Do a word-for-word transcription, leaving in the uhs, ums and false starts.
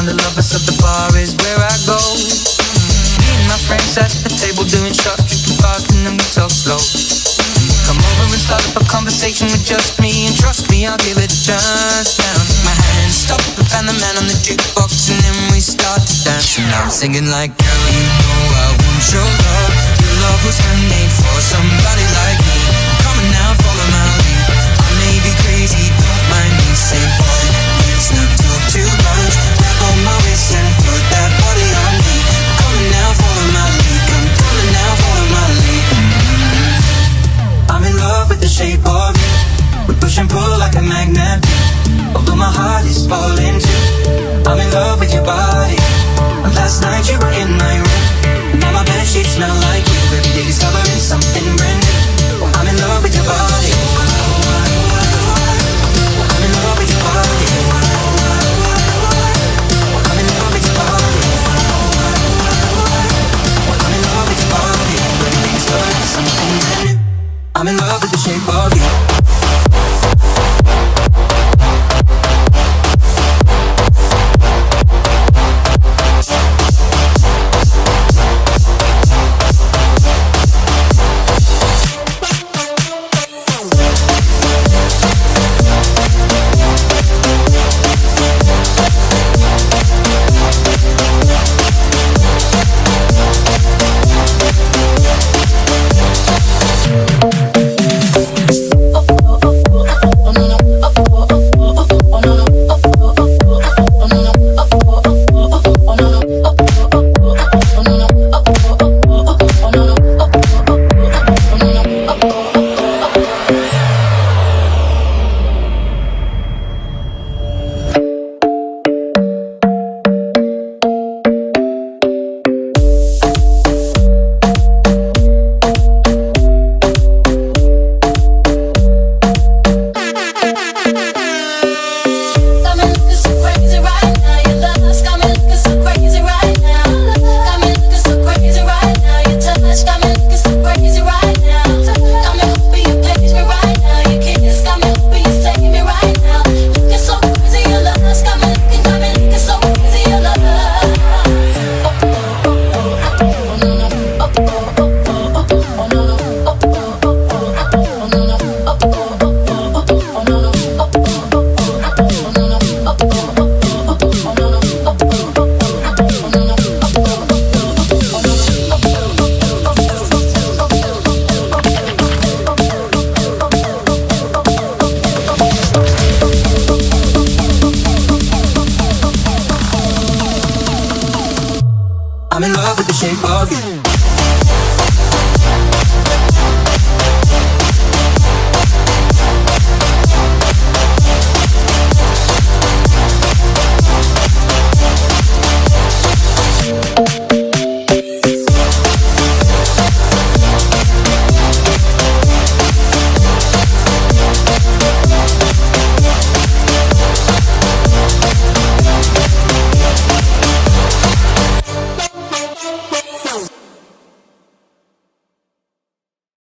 find the lovers at the bar is where I go. Me and my friends at the table doing shots, drinking fast and then we talk slow. Come over and start up a conversation with just me, and trust me, I'll give it a chance. Now take my hand, stop and find the man on the jukebox, and then we start to dance. And I'm singing like, girl, you know I want your love. Your love was handmade for somebody like me. Come on now, follow my lead. I may be crazy, don't mind me. Say, boy, let's not talk too much. Grab on my waist and put that body on me. Come on now, follow my lead. Come, come on now, follow my lead. Mm-hmm. I'm in love with the shape of you. We push and pull like a magnet. Although my heart is falling too. I'm in love with your body. Last night you were in my room. Now my bedsheets smell like you. Every day discovering something brand new. I'm in love with your body. I'm in love with your body. I'm in love with your body. I'm in love with your body. Every day discovering something brand new. I'm in love with the shape of you. I'm in love with the shape of you.